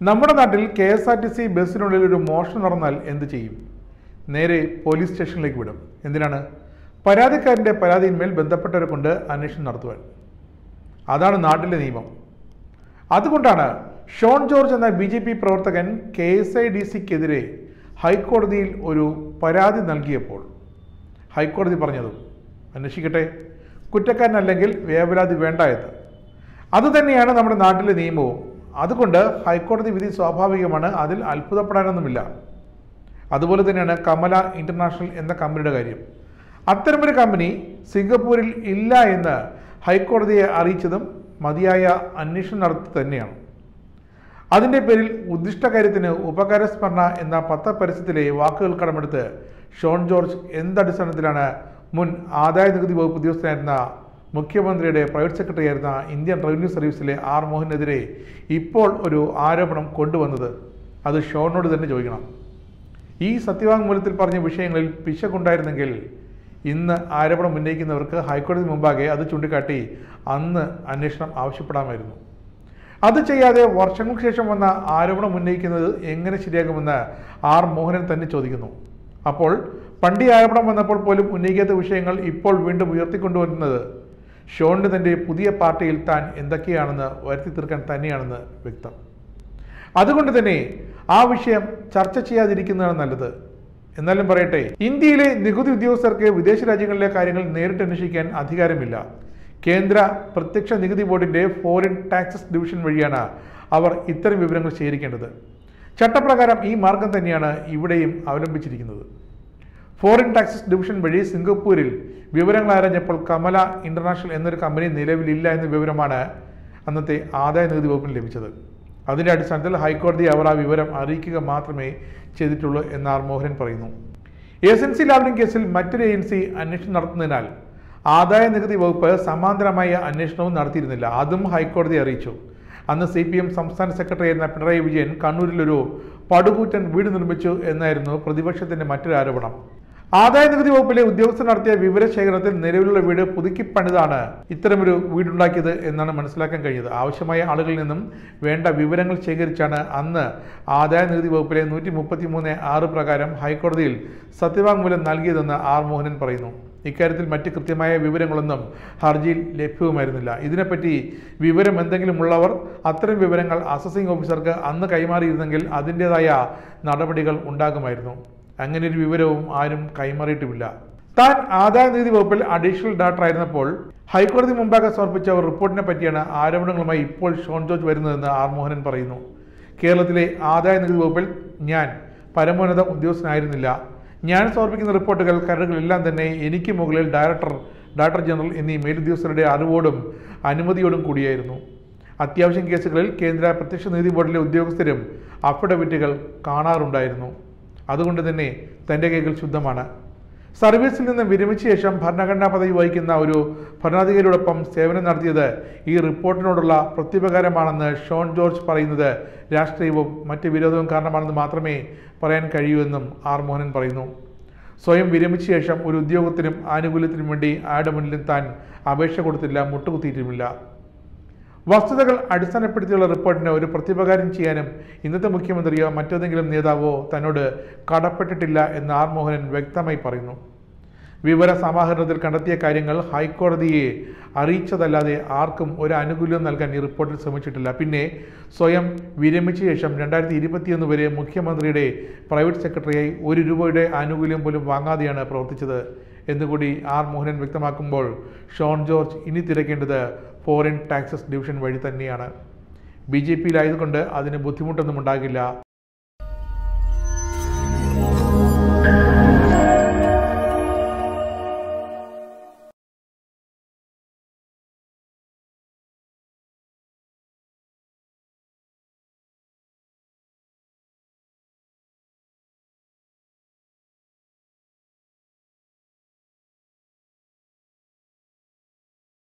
നമ്മുടെ നാട്ടിൽ KSRTC ബസ്സിനുള്ളിൽ ഒരു മോഷണം നടന്നാൽ എന്ത് ചെയ്യും? നേരെ പോലീസ് സ്റ്റേഷനിലേക്ക് വിടും. എന്തിനാണ്? പരാതിക്കാരൻ്റെ പരാതിയിന്മേൽ ബന്ധപ്പെട്ടവരെ കൊണ്ട് അന്വേഷണം നടത്തുവാൻ. അതാണ് നാട്ടിലെ നിയമം. അതുകൊണ്ടാണ് ഷോൺ ജോർജ് എന്ന BJP പ്രവർത്തകൻ KSIDCക്കെതിരെ ഹൈക്കോടതിയിൽ ഒരു പരാതി നൽകിയപ്പോൾ ഹൈക്കോടതി പറഞ്ഞതും അന്വേഷിക്കട്ടെ, കുറ്റക്കാരനല്ലെങ്കിൽ വേവലാതി വേണ്ട എന്ന്. അതുതന്നെയാണ് നമ്മുടെ നാട്ടിലെ നിയമവും. അതുകൊണ്ട് ഹൈക്കോടതി വിധി സ്വാഭാവികമാണ്, അതിൽ അത്ഭുതപ്പെടാനൊന്നുമില്ല. അതുപോലെ തന്നെയാണ് കമല ഇൻ്റർനാഷണൽ എന്ന കമ്പനിയുടെ കാര്യം. അത്തരമൊരു കമ്പനി സിംഗപ്പൂരിൽ ഇല്ല എന്ന് ഹൈക്കോടതിയെ അറിയിച്ചതും മതിയായ അന്വേഷണം നടത്തി തന്നെയാണ്. അതിൻ്റെ പേരിൽ ഉദ്ദിഷ്ട കാര്യത്തിന് ഉപകാരസ്മരണ എന്ന പത്രപരസ്യത്തിലെ വാക്കുകൾ കടമെടുത്ത് ഷോൺ ജോർജ് എന്തടിസ്ഥാനത്തിലാണ് മുൻ ആദായ നികുതി വകുപ്പ് ഉദ്യോഗസ്ഥനായിരുന്ന മുഖ്യമന്ത്രിയുടെ പ്രൈവറ്റ് സെക്രട്ടറി ആയിരുന്ന ഇന്ത്യൻ റവന്യൂ സർവീസിലെ R മോഹനെതിരെ ഇപ്പോൾ ഒരു ആരോപണം കൊണ്ടുവന്നത്? അത് ഷോണിനോട് തന്നെ ചോദിക്കണം. ഈ സത്യവാങ്മൂലത്തിൽ പറഞ്ഞ വിഷയങ്ങളിൽ പിശകുണ്ടായിരുന്നെങ്കിൽ ഇന്ന് ആരോപണം ഉന്നയിക്കുന്നവർക്ക് ഹൈക്കോടതി മുമ്പാകെ അത് ചൂണ്ടിക്കാട്ടി അന്ന് അന്വേഷണം ആവശ്യപ്പെടാമായിരുന്നു. അത് ചെയ്യാതെ വർഷങ്ങൾക്ക് ശേഷം വന്ന ആരോപണം ഉന്നയിക്കുന്നത് എങ്ങനെ ശരിയാകുമെന്ന് R മോഹനൻ തന്നെ ചോദിക്കുന്നു. അപ്പോൾ പണ്ട് ആരോപണം വന്നപ്പോൾ പോലും ഉന്നയിക്കാത്ത വിഷയങ്ങൾ ഇപ്പോൾ വീണ്ടും ഉയർത്തിക്കൊണ്ടുവരുന്നത് ഷോണിന് തൻ്റെ പുതിയ പാർട്ടിയിൽ താൻ എന്തൊക്കെയാണെന്ന് വരുത്തി തീർക്കാൻ തന്നെയാണെന്ന് വ്യക്തം. അതുകൊണ്ട് തന്നെ ആ വിഷയം ചർച്ച ചെയ്യാതിരിക്കുന്നതാണ് നല്ലത്. എന്നാലും പറയട്ടെ, ഇന്ത്യയിലെ നികുതി ഉദ്യോഗസ്ഥർക്ക് വിദേശ രാജ്യങ്ങളിലെ കാര്യങ്ങൾ നേരിട്ട് അന്വേഷിക്കാൻ അധികാരമില്ല. കേന്ദ്ര പ്രത്യക്ഷ നികുതി ബോർഡിൻ്റെ ഫോറിൻ ടാക്സസ് ഡിവിഷൻ വഴിയാണ് അവർ ഇത്തരം വിവരങ്ങൾ ശേഖരിക്കേണ്ടത്. ചട്ടപ്രകാരം ഈ മാർഗം തന്നെയാണ് ഇവിടെയും അവലംബിച്ചിരിക്കുന്നത്. ഫോറിൻ ടാക്സസ് ഡിവിഷൻ വഴി സിംഗപ്പൂരിൽ വിവരങ്ങൾ ആരാഞ്ഞപ്പോൾ കമല ഇൻ്റർനാഷണൽ എന്നൊരു കമ്പനി നിലവിലില്ല എന്ന വിവരമാണ് അന്നത്തെ ആദായ നികുതി വകുപ്പിന് ലഭിച്ചത്. അതിൻ്റെ അടിസ്ഥാനത്തിൽ ഹൈക്കോടതി അവർ ആ വിവരം അറിയിക്കുക മാത്രമേ ചെയ്തിട്ടുള്ളൂ എന്ന് R മോഹനൻ പറയുന്നു. ഏജൻസി ലാവലിംഗ് കേസിൽ മറ്റൊരു ഏജൻസി അന്വേഷണം നടത്തുന്നതിനാൽ ആദായ നികുതി വകുപ്പ് സമാന്തരമായ അന്വേഷണവും നടത്തിയിരുന്നില്ല. അതും ഹൈക്കോടതി അറിയിച്ചു. അന്ന് CPM സംസ്ഥാന സെക്രട്ടറി ആയിരുന്ന പിണറായി വിജയൻ കണ്ണൂരിലൊരു പടുകൂറ്റൻ വീട് നിർമ്മിച്ചു എന്നായിരുന്നു പ്രതിപക്ഷത്തിൻ്റെ മറ്റൊരു ആരോപണം. ആദായ നികുതി വകുപ്പിലെ ഉദ്യോഗസ്ഥർ നടത്തിയ വിവരശേഖരണത്തിൽ നിലവിലുള്ള വീട് പുതുക്കി പണിതാണ് ഇത്തരമൊരു വീടുണ്ടാക്കിയത് എന്നാണ് മനസ്സിലാക്കാൻ കഴിഞ്ഞത്. ആവശ്യമായ ആളുകളിൽ നിന്നും വേണ്ട വിവരങ്ങൾ ശേഖരിച്ചാണ് അന്ന് ആദായ നികുതി വകുപ്പിലെ 133(6) പ്രകാരം ഹൈക്കോടതിയിൽ സത്യവാങ്മൂലം നൽകിയതെന്ന് R മോഹനൻ പറയുന്നു. ഇക്കാര്യത്തിൽ മറ്റ് കൃത്യമായ വിവരങ്ങളൊന്നും ഹർജിയിൽ ലഭ്യവുമായിരുന്നില്ല. ഇതിനെപ്പറ്റി വിവരം എന്തെങ്കിലും ഉള്ളവർ അത്തരം വിവരങ്ങൾ അസസിംഗ് ഓഫീസർക്ക് അന്ന് കൈമാറിയിരുന്നെങ്കിൽ അതിൻ്റെതായ നടപടികൾ ഉണ്ടാകുമായിരുന്നു. അങ്ങനെ ഒരു വിവരവും ആരും കൈമാറിയിട്ടുമില്ല. താൻ ആദായ നികുതി വകുപ്പിൽ അഡീഷണൽ ഡയറക്ടർ ആയിരുന്നപ്പോൾ ഹൈക്കോടതി മുമ്പാകെ സമർപ്പിച്ച ഒരു റിപ്പോർട്ടിനെ പറ്റിയാണ് ആരോപണങ്ങളുമായി ഇപ്പോൾ ഷോൺ ജോർജ് വരുന്നതെന്ന് R മോഹനൻ പറയുന്നു. കേരളത്തിലെ ആദായ നികുതി വകുപ്പിൽ ഞാൻ പരമോന്നത ഉദ്യോഗസ്ഥനായിരുന്നില്ല. ഞാൻ സമർപ്പിക്കുന്ന റിപ്പോർട്ടുകൾ, കരടുകളെല്ലാം തന്നെ എനിക്ക് മുകളിൽ ഡയറക്ടർ ജനറൽ എന്നീ മേലുദ്യോഗസ്ഥരുടെ അറിവോടും അനുമതിയോടും കൂടിയായിരുന്നു. അത്യാവശ്യം കേസുകളിൽ കേന്ദ്ര പ്രത്യക്ഷ നികുതി ബോർഡിലെ ഉദ്യോഗസ്ഥരും അഫിഡവിറ്റുകൾ കാണാറുണ്ടായിരുന്നു. അതുകൊണ്ട് തന്നെ തൻ്റെ കൈകൾ ശുദ്ധമാണ്. സർവീസിൽ നിന്ന് വിരമിച്ച ശേഷം ഭരണഘടനാ പദവി വഹിക്കുന്ന ഒരു ഭരണാധികാരിയോടൊപ്പം സേവനം നടത്തിയത് ഈ റിപ്പോർട്ടിനോടുള്ള പ്രത്യുപകാരമാണെന്ന് ഷോൺ ജോർജ് പറയുന്നത് രാഷ്ട്രീയവും മറ്റ് വിരോധവും കാരണമാണെന്ന് മാത്രമേ പറയാൻ കഴിയൂ എന്നും R മോഹനൻ പറയുന്നു. സ്വയം വിരമിച്ച ശേഷം ഒരു ഉദ്യോഗത്തിനും ആനുകൂല്യത്തിനും വേണ്ടി ആരുടെ മുന്നിലും താൻ അപേക്ഷ കൊടുത്തില്ല, മുട്ടുകുത്തിയിട്ടുമില്ല. വസ്തുതകൾ അടിസ്ഥാനപ്പെടുത്തിയുള്ള റിപ്പോർട്ടിന് ഒരു പ്രത്യുപകാരം ചെയ്യാനും ഇന്നത്തെ മുഖ്യമന്ത്രിയോ മറ്റേതെങ്കിലും നേതാവോ തന്നോട് കടപ്പെട്ടിട്ടില്ല എന്ന് R മോഹനൻ വ്യക്തമായി പറയുന്നു. വിവര സമാഹരണത്തിൽ കണ്ടെത്തിയ കാര്യങ്ങൾ ഹൈക്കോടതിയെ അറിയിച്ചതല്ലാതെ ആർക്കും ഒരു ആനുകൂല്യം നൽകാൻ ഈ റിപ്പോർട്ടിൽ ശ്രമിച്ചിട്ടില്ല. പിന്നെ സ്വയം വിരമിച്ച ശേഷം 2021 വരെ മുഖ്യമന്ത്രിയുടെ പ്രൈവറ്റ് സെക്രട്ടറിയായി ₹1 ആനുകൂല്യം പോലും വാങ്ങാതെയാണ് പ്രവർത്തിച്ചത് എന്നുകൂടി R മോഹനൻ വ്യക്തമാക്കുമ്പോൾ ഷോൺ ജോർജ് ഇനി തിരക്കേണ്ടത് ഫോറിൻ ടാക്സസ് ഡിവിഷൻ വഴി തന്നെയാണ്. BJPയിലായതുകൊണ്ട് അതിന് ബുദ്ധിമുട്ടൊന്നും ഉണ്ടാകില്ല.